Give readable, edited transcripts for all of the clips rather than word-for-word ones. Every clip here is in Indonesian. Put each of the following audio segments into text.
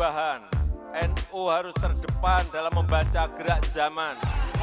perubahan. NU harus terdepan dalam membaca gerak zaman.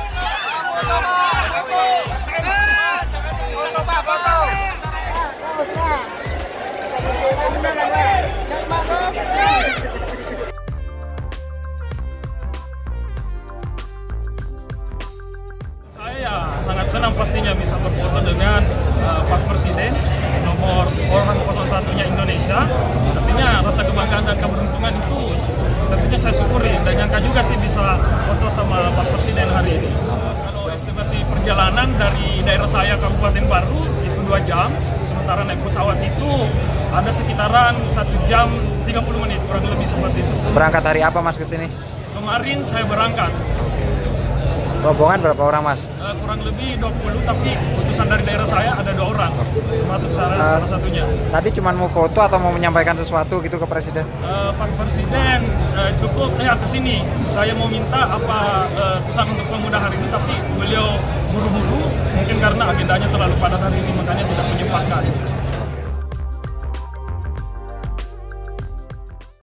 Saya sangat senang pastinya bisa berfoto dengan Pak Presiden nomor orang 01-nya Indonesia. Artinya rasa kebanggaan dan keberuntungan itu tentunya saya syukuri dan nyangka juga sih bisa foto sama Pak Presiden hari ini. Kalau estimasi perjalanan dari daerah saya Kabupaten Baru itu 2 jam, sementara naik pesawat itu ada sekitaran 1 jam 30 menit kurang lebih seperti itu. Berangkat hari apa Mas ke sini? Kemarin saya berangkat. Rombongan berapa orang Mas? Kurang lebih 20, tapi utusan dari daerah saya ada 2 orang, termasuk salah satunya. Tadi cuma mau foto atau mau menyampaikan sesuatu gitu ke Presiden? Pak Presiden cukup ke sini. Saya mau minta apa pesan untuk pemuda hari ini, tapi beliau buru-buru, mungkin karena agendanya terlalu padat hari ini, makanya tidak menyempatkan.